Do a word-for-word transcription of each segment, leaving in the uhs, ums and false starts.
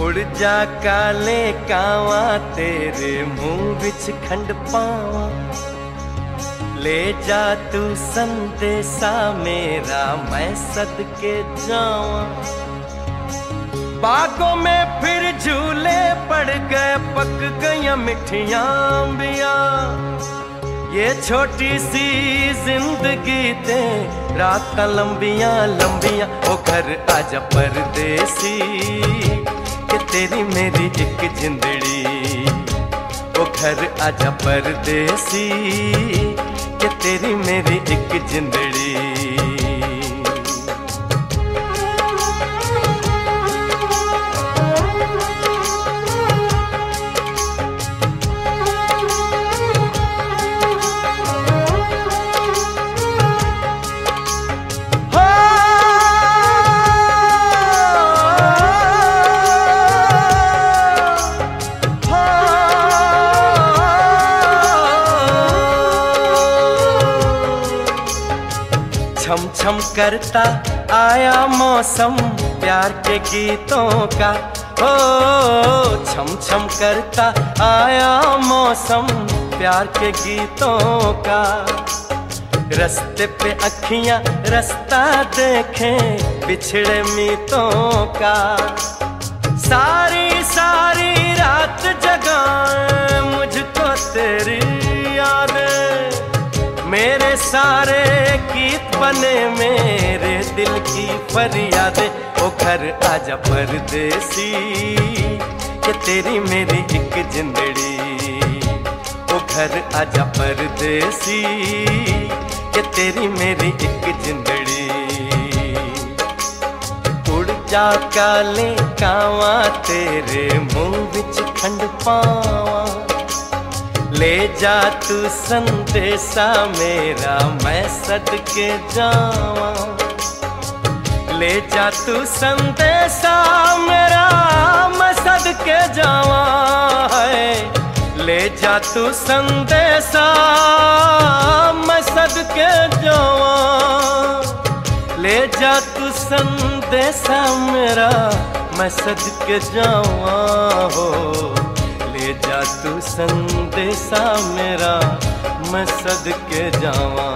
उड़ जा काले कावा तेरे मुंह विच खंड पावा, ले जा तू संदेशा मेरा मैं सदके जावा। बागों में फिर झूले पड़ गए, पक गई मिठियां अंबियां, ये छोटी सी जिंदगी ते रात लंबियां लंबियां। ओ घर आजा परदेसी कि तेरी मेरी एक जिंदड़ी, ओ घर आजा परदेसी कि तेरी मेरी एक जिंदड़ी। छम छम करता आया मौसम प्यार के गीतों का, ओ छम छम करता आया मौसम प्यार के गीतों का। रस्ते पे अखियां रास्ता देखें बिछड़े मीतों का, सारी सारी रात जगाए मुझको तेरी यादें, मेरे सारे गीत बने मेरे दिल की फरियादें। ओ घर आजा परदेसी कि तेरी मेरी एक जिंदड़ी, ओ घर आजा परदेसी कि तेरी मेरी एक जिंदड़ी। उड़ जा काले कावा तेरे मुंह विच खंड पावा, ले जा तू संदेशा मेरा मैं सदके जावा। ले जा तू संदेशा मेरा मैं सदके जावा है, ले जा तू संदेशा मैं सदके जावा। ले जा तू संदेशा मेरा मैं सदके जावा हो, ले जा तू संदेशा मेरा मैं सदके जावा।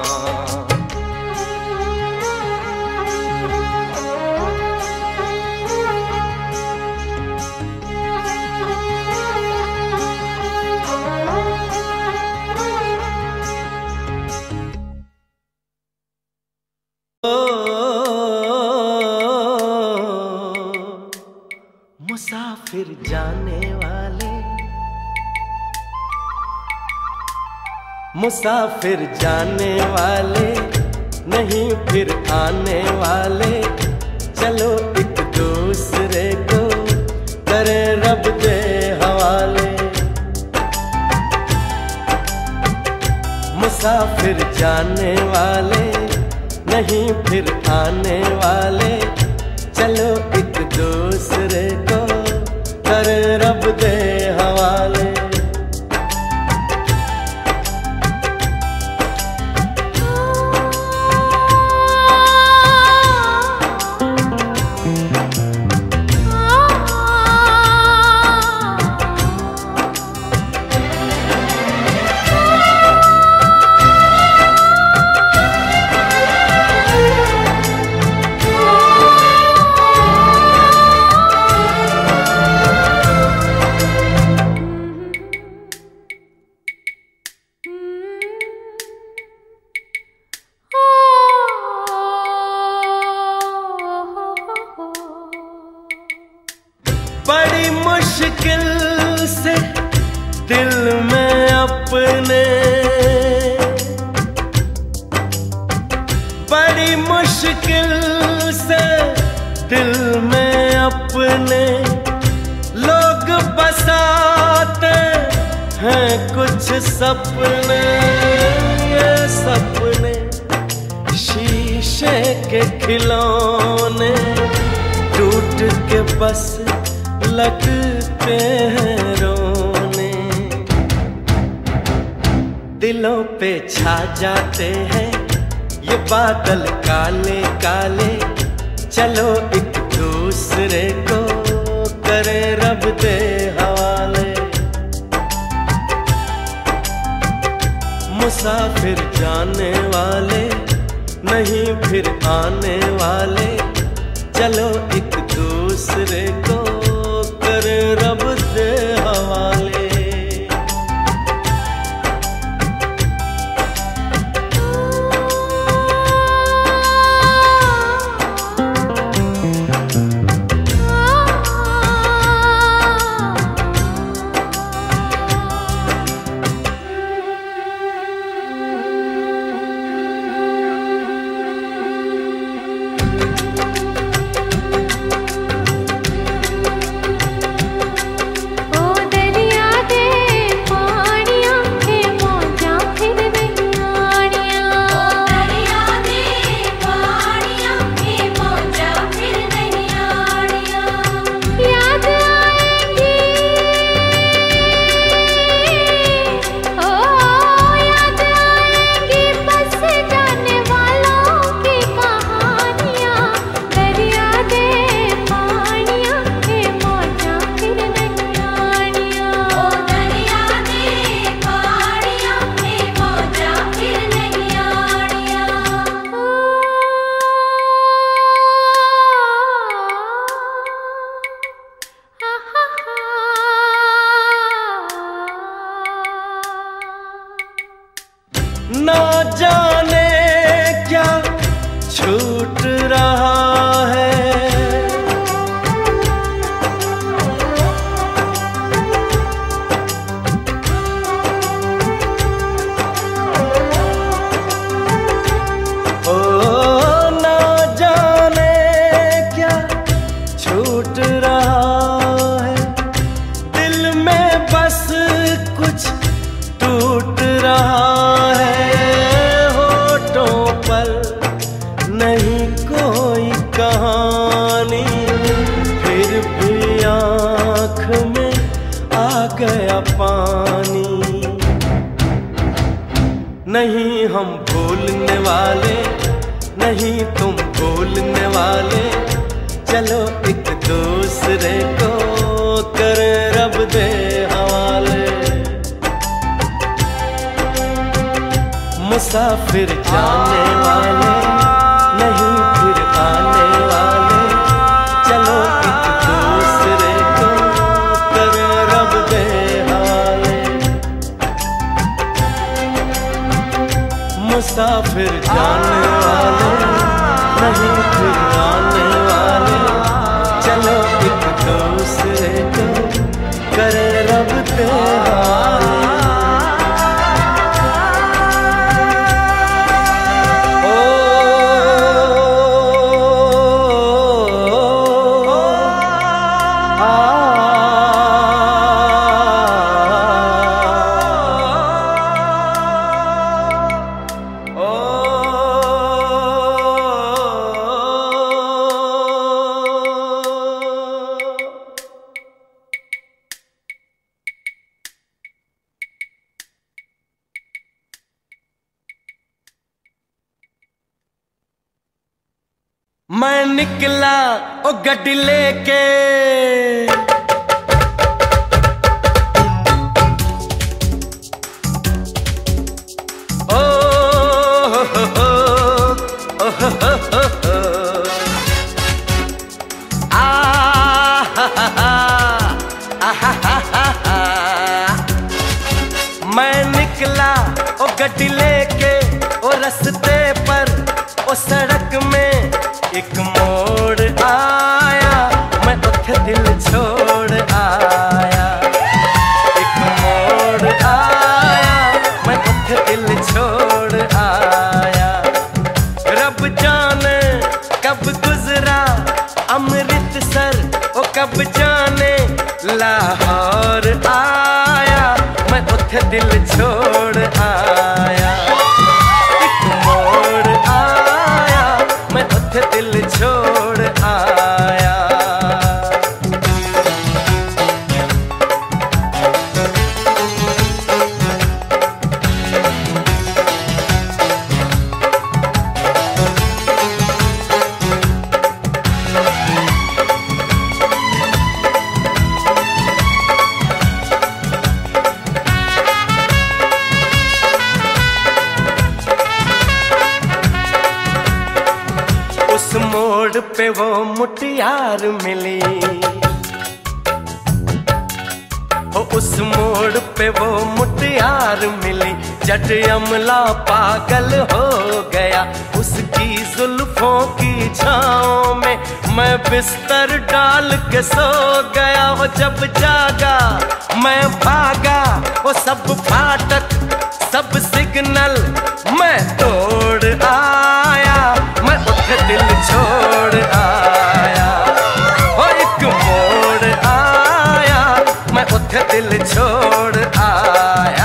मुसाफिर जाने वाले, मुसाफिर जाने वाले नहीं फिर आने वाले, चलो एक दूसरे को करे रब दे हवाले। मुसाफिर जाने वाले नहीं फिर आने वाले, चलो एक दूसरे को करे रब दे हवाले। बड़ी मुश्किल से दिल में अपने, बड़ी मुश्किल से दिल में अपने लोग बसाते हैं कुछ सपने। ये सपने शीशे के खिलौने टूट के बस लगते हैं रोने, दिलों पे छा जाते हैं ये बादल काले काले, चलो एक दूसरे को करे रब दे हवाले। मुसाफिर जाने वाले नहीं फिर आने वाले, चलो एक दूसरे को करे रब दे हवाले। ना जाने क्या छूट रहा है, ओ ना जाने क्या छूट रहा है। दिल में बस कुछ टूट रहा नहीं कोई कहानी, फिर भी आँख में आ गया पानी। नहीं हम भूलने वाले नहीं तुम भूलने वाले, चलो एक दूसरे को करे रब दे हवाले। मुसाफिर जाने वाले नहीं फिर आने वाले, चलो एक दूसरे को करे रब दे हवाले। मुसाफिर जाने वाले नहीं फिर आने वाले, चलो एक दूसरे को करे रब दे हवाले। मैं निकला ओ गड्डी लेके, ओ हो हो हो, ओ हो हो हो हो, आ हा हा हा, आ हा हा हा हा। मैं निकला ओ गड्डी लेके, ओ रस्ते पर ओ सड़क में एक मोड़ आया, मैं उठे दिल छोड़ आया। एक मोड़ आया, मैं उठे दिल छोड़ आया। रब जाने कब गुजरा अमृतसर, ओ कब जाने लाहौर आया, मैं उठे दिल छोड़ आया। एक मोड़ आया, मैं उठे दिल छोड़ आया। पे वो मुटियार मिली, ओ उस मोड़ पे वो मुटियार मिली। जट अमला पागल हो गया उसकी जुल्फों की छाँव में, मैं बिस्तर डाल के सो गया। वो जब जागा मैं भागा, वो सब फाटक सब सिग्नल मैं तोड़ आया, मैं उठ दिल छोड़ आया। वो एक मोड़ आया, मैं उठ दिल छोड़ आया।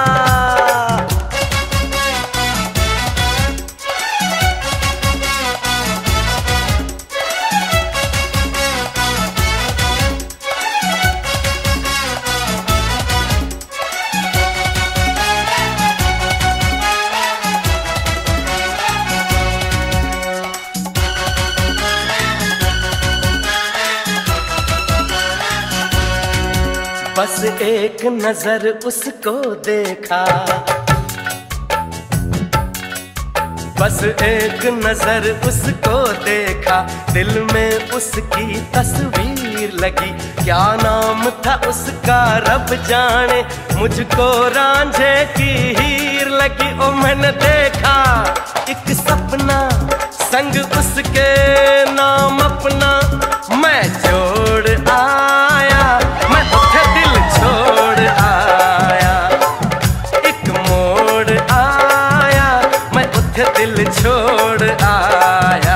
बस एक नजर उसको देखा, बस एक नजर उसको देखा, दिल में उसकी तस्वीर लगी। क्या नाम था उसका रब जाने, मुझको रांझे की हीर लगी। ओ मैंने देखा एक सपना संग उसके नाम अपना मैं जोड़ आया, मैं उठे दिल छोड़ आया। एक मोड़ आया, मैं उठे दिल छोड़ आया।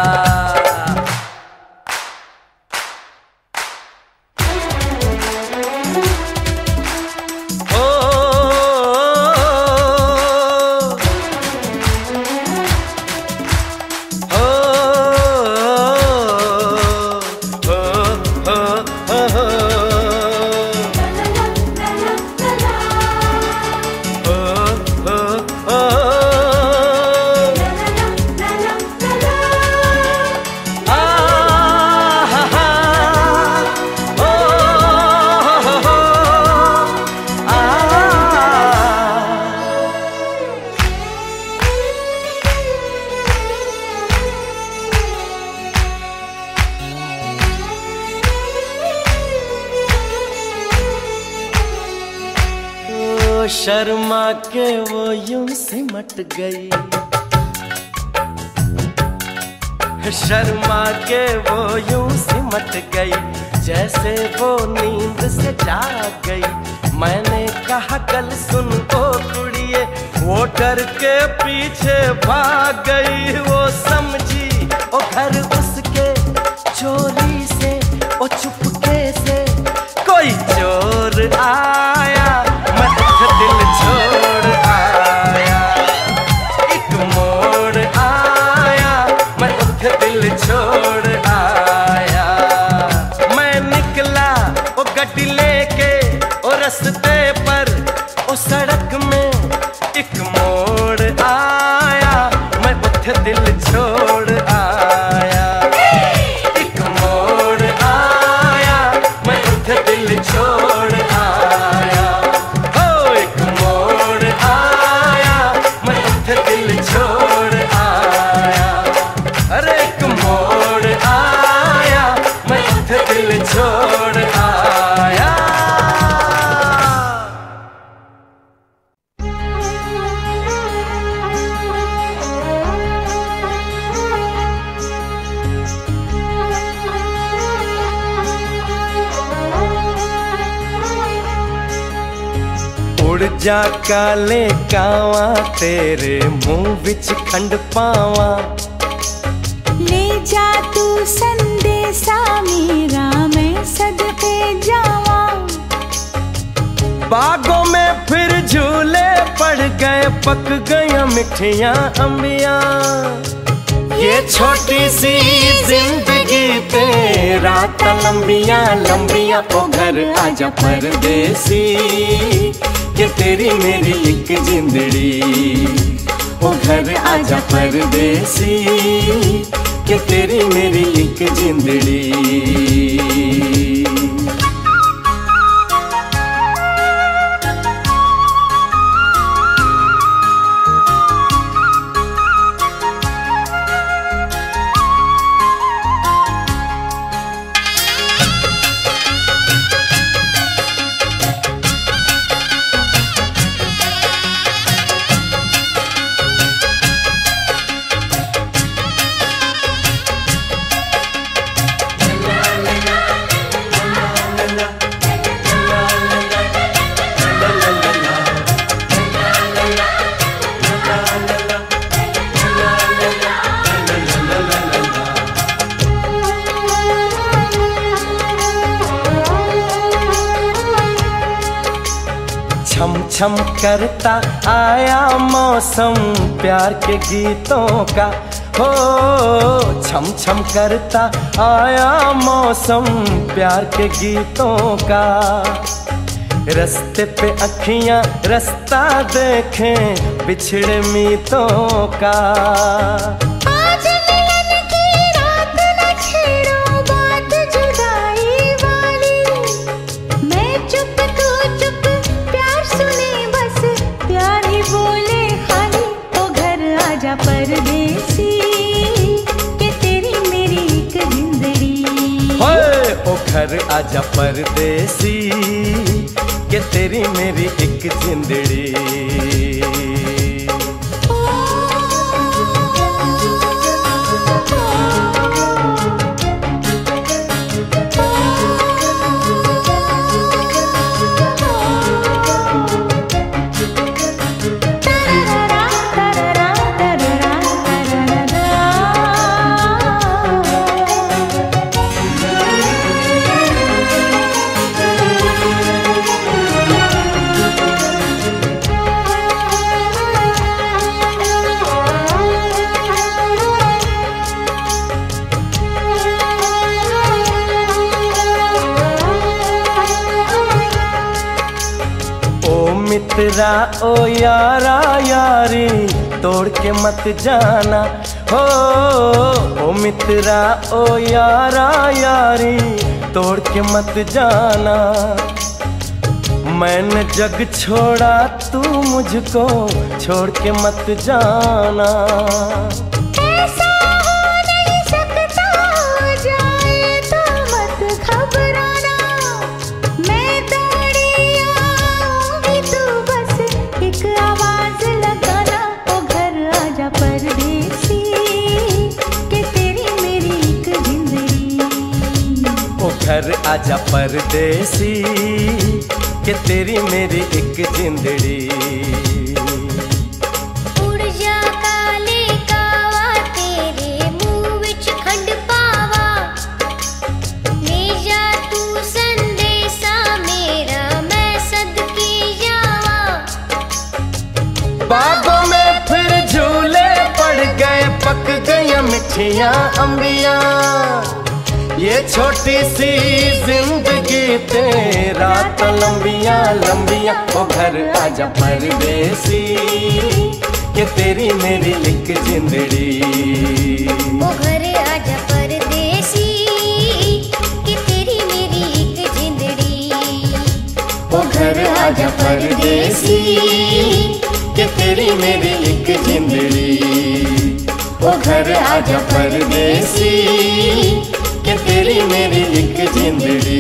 शर्मा के वो यूं सिमट गई, शर्मा के वो यूं सिमट गई, जैसे वो नींद से जाग गई। मैंने कहा कल सुन ओ कुड़िए, वो डर के पीछे भाग गई। वो समझी ओ घर उसके चोरी से, ओ चुपके से कोई चोर आया, मैं दिल छोड़ आया। एक मोड़ आया, मैं उठ दिल छोड़ आया। मैं निकला ओ गड्डी लेके ओ रस्ते पर, ओ सड़क में एक मोड़ आया, मैं उठ दिल छोड़ आया। एक मोड़ आया, मैं उठ दिल छोड़ आया। दिल छोड़ आया, अरे एक मोड़ आया, मैं दिल छोड़ आया। उड़ जा काले कावा, तेरे मुंह विच खंड पावा। ले जा तू संदेशा मेरा, मैं सदके जावा। बागों में फिर झूले पड़ गए, पक गया मिठियां अंबियां। ये छोटी सी जिंदगी पे रात लंबियां लंबियां। ओ घर आजा परदेसी, ये तेरी मेरी एक जिंदड़ी। ओ घर आजा परदेसी, ये तेरी मेरी एक जिंदड़ी। छम छम करता आया मौसम प्यार के गीतों का, हो छम छम करता आया मौसम प्यार के गीतों का। रस्ते पे अखियां रास्ता देखें बिछड़े मीतों का। आज मिलन की रात न छेड़ो बात जुदाई वाली, मैं चुप तू चुप प्यार सुने बस प्यार ही बोले खाली। ओ घर आजा परदेसी के तेरी मेरी एक जिंदड़ी, होए ओ घर आजा परदेसी के तेरी मेरी एक जिंदड़ी। मित्रा ओ यारा यारी तोड़ के मत जाना, हो ओ मित्रा ओ यारा यारी तोड़ के मत जाना। मैंने जग छोड़ा तू मुझको छोड़ के मत जाना। ऐसा हो नहीं सकता जाए तो मत घबराना, मैं दौड़ी आऊंगी तू बस एक आवाज लगाना। ओ घर आजा परदेसी के तेरी मेरी एक जिंदड़ी, ओ घर आजा परदेसी के तेरी मेरी एक जिंदड़ी। उड़ जा काले कावा तेरे मुंह विच खंड पावा, ले जा तू संदेशा मेरा मैं सदके जावा। बागों में फिर झूले पड़ गए पक गई मिठियां अंबियां, ये छोटी सी जिंदगी तेरा तो लंबियां लंबियां। ओ घर आजा परदेसी के तेरी मेरी एक जिंदड़ी, ओ घर आजा परदेसी के तेरी मेरी एक जिंदड़ी, ओ घर आजा परदेसी के तेरी मेरी एक जिंदड़ी, ओ घर आजा परदेसी के तेरी मेरी एक जिंदड़ी।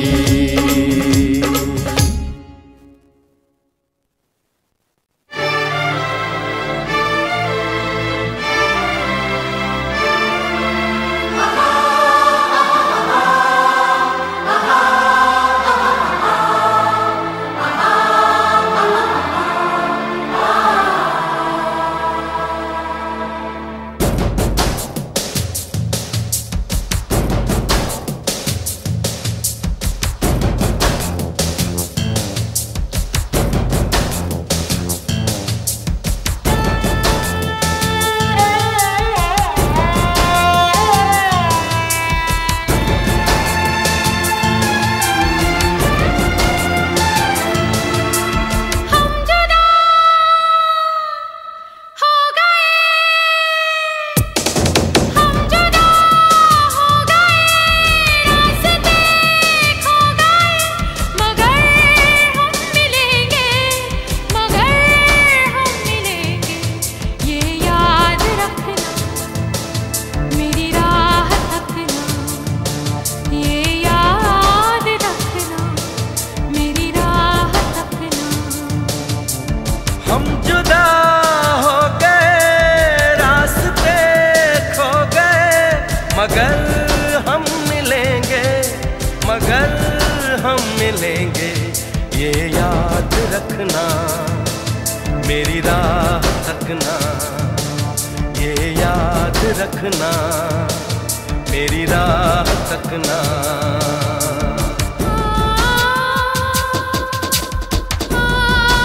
मगर हम मिलेंगे, मगर हम मिलेंगे, ये याद रखना, मेरी राह तकना, ये याद रखना, मेरी राह तकना। आ, आ,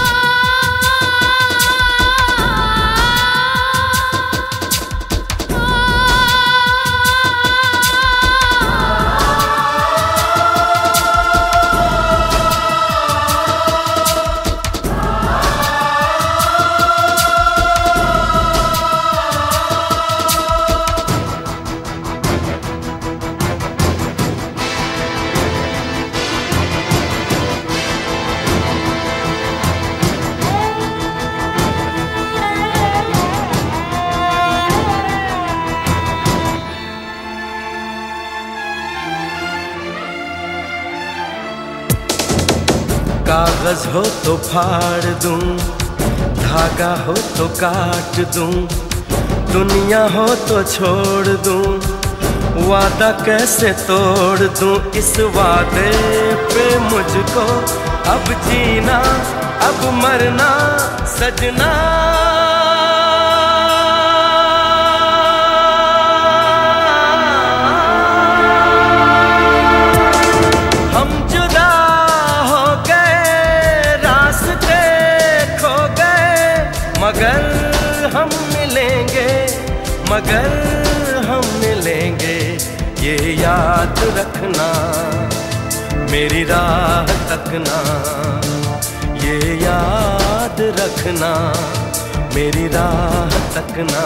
कागज हो तो फाड़ दूं, धागा हो तो काट दूं, दुनिया हो तो छोड़ दूं, वादा कैसे तोड़ दूं। इस वादे पे मुझको अब जीना अब मरना सजना। हम जुदा हो गए, रास्ते खो गए, मगर हम मिलेंगे, मगर हम मिलेंगे। ये याद रखना मेरी राह तकना, ये याद रखना मेरी राह तकना।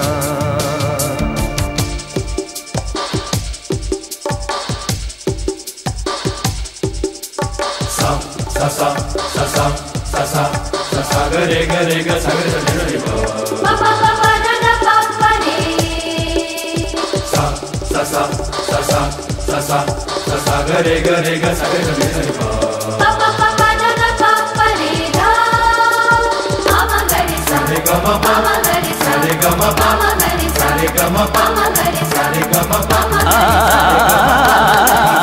सा सा सा सा सा सा सा सा सा ग रे ग रे ग सा ग रे ग रे ग पा पा पा पा दा दा पा पा रे। सा सा सा सा सा सा सा सा सा ग रे ग रे ग सा ग रे ग रे ग पा पा पा पा दा दा पा पा रे धा। मा मा ग रे सा रे ग म मा प मा ग रे सा रे ग म प मा मा ग रे सा रे ग म प मा मा ग रे सा रे ग म प मा मा ग रे सा।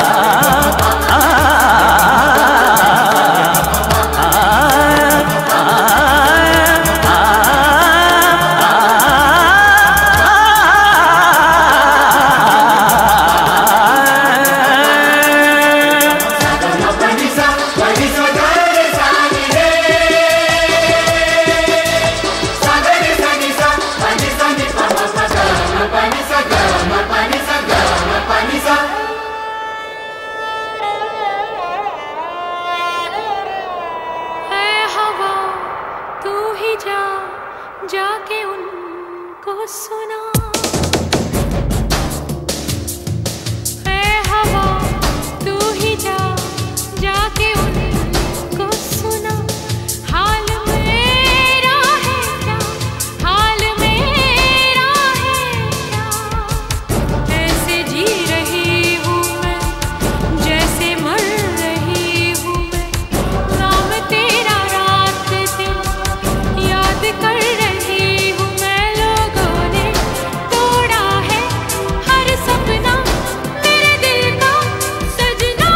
जाके उनको सुना, ऐ हवा तू ही जा जाके उनको सुना। हाल मेरा है क्या, हाल मेरा है क्या, ऐसे जी रही हूँ मैं जैसे मर रही हूँ मैं। नाम तेरा रात दिन याद कर रही हूँ मैं। लोगों ने तोड़ा है हर सपना मेरे दिल का सजना।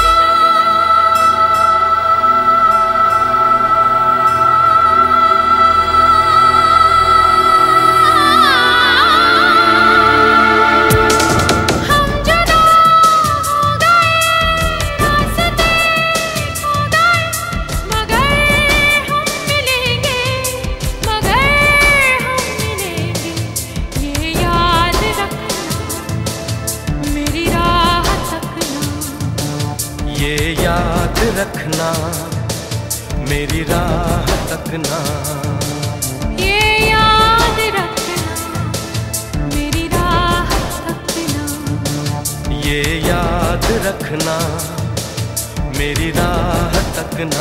हम जुदा हो गए, रास्ते खो गए, मगर हम मिलेंगे, मगर हम मिलेंगे। ये याद रखना मेरी राह तकना, ये याद रखना मेरी राह तकना। ये याद रखना मेरी राह तकना। ये याद रखना मेरी राह तकना।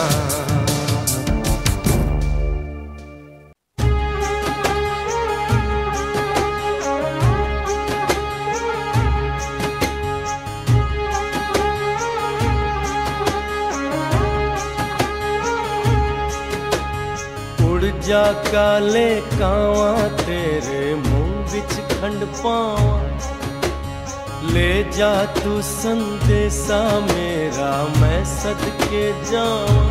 उड़ जा काले कावां तेरे मुंह विच खंड पावां, ले जा तू संदेशा मेरा मैं सदके जावां।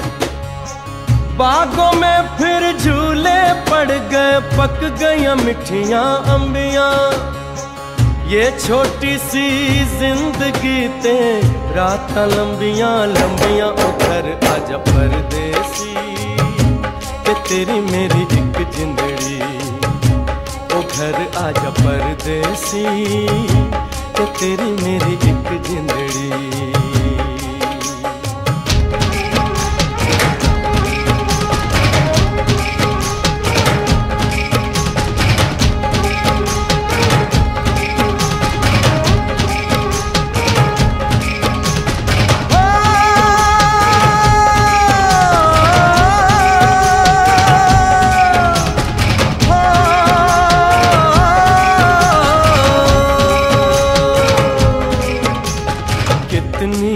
बागों में फिर झूले पड़ गए, पक गई मिठियां अंबियां। ये छोटी सी जिंदगी ते रातां लंबियां लंबियां। उधर आजा परदेसी कि तेरी मेरी एक जिंदड़ी, ओ घर आजा परदेसी कि तेरी मेरी एक जिंदड़ी। कितनी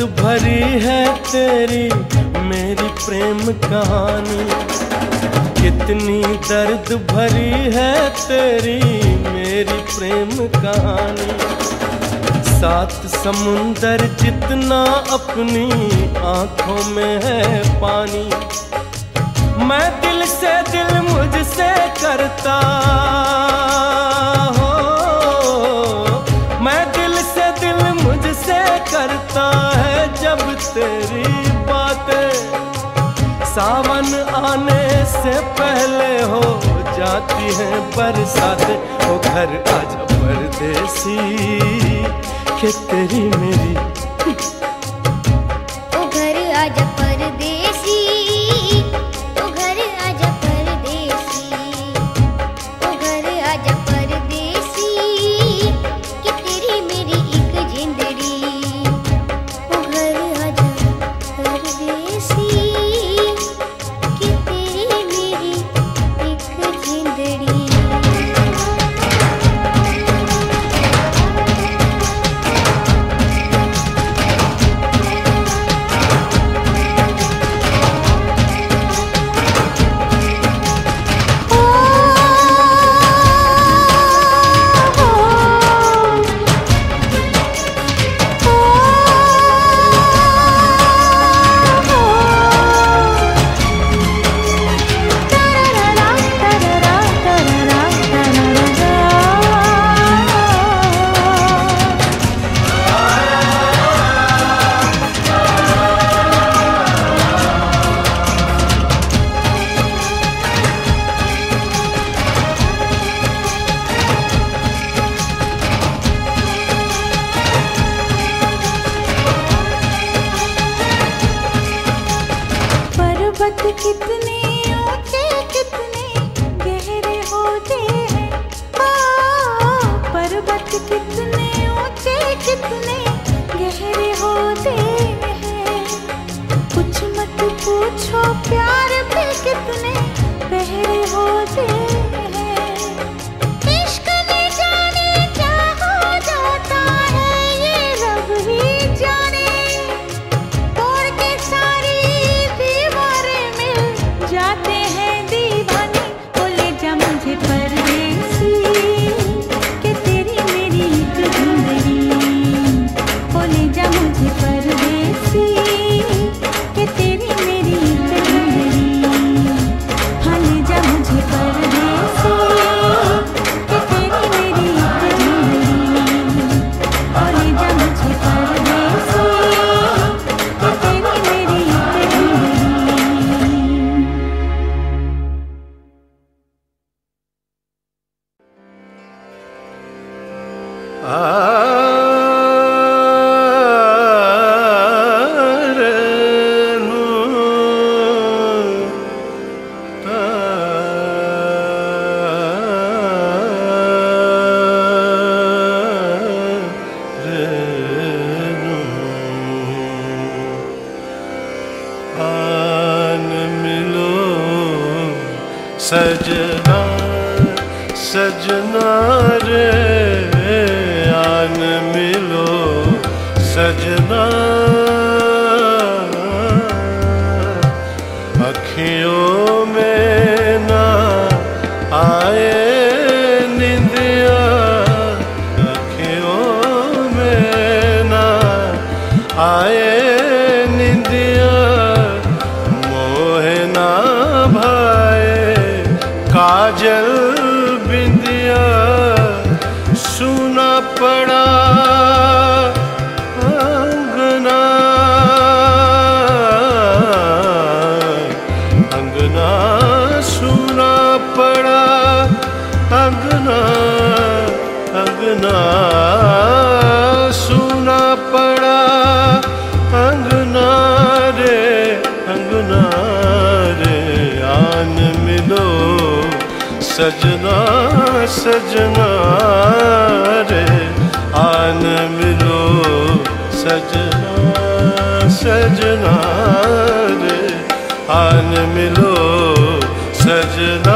दर्द भरी है तेरी मेरी प्रेम कहानी, कितनी दर्द भरी है तेरी मेरी प्रेम कहानी। सात समुंदर जितना अपनी आंखों में है पानी, मैं दिल से दिल मुझसे करता हो, मैं दिल से दिल मुझसे करता है जब तेरी बातें। सावन आने से पहले हो जाती है बरसातें। ओ घर आजा परदेसी कि तेरी मेरी, ओ घर आजा परदेसी, ओ घर आजा परदेसी, ओ घर आजा परदेसी कि तेरी मेरी एक जिंदड़ी। ओ घर आजा परदेसी कि तेरी मेरी एक जिंदड़ी। पर्वत कितने ऊंचे कितने गहरे होते हैं, आ, पर्वत कितने ऊंचे कितने गहरे होते हैं। कुछ मत पूछो प्यार पे कितने पहरे होते हैं। इश्क में जाने क्या हो जाता है ये रब ही जाने, तोड़ के सारी जाते हैं दीवाने। ओ ले जा मुझे परदेसी कि तेरी मेरी एक जिंदड़ी। ओ ले जा मुझे परदेसी कि तेरी मेरी एक जिंदड़ी। हाँ ले जा मुझे परदेसी कि तेरी मेरी एक जिंदड़ी। ओ ले जा मुझे परदेसी कि तेरी मेरी एक जिंदड़ी। सजना सजना रे आन मिलो सजना, अखियों में ना आए निंदिया, अखियों में ना आए निंदिया, मोहे ना भाए काजल बिंदिया। सुना पड़ा अंगना, अंगना सुना पड़ा अंगना, अंगना सुना पड़ा अंगना रे, अंगना रे आन मिलो सजना सजना रे आन मिलो सजना सजना रे आन मिलो सजना।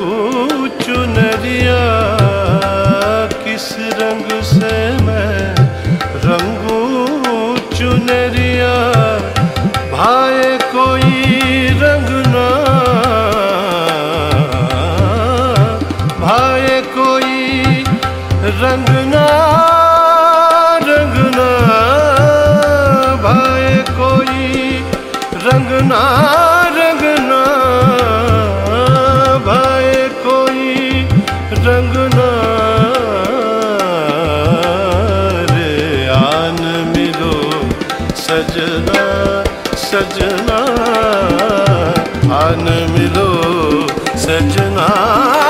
रंगू चुनरिया किस रंग से मैं रंगू चुनरिया भाए कोई रंग ना भाए कोई रंग ना रंग ना भाए कोई रंग ना रंग ना भाए कोई रंग ना रे आन मिलो सजना सजना आन मिलो सजना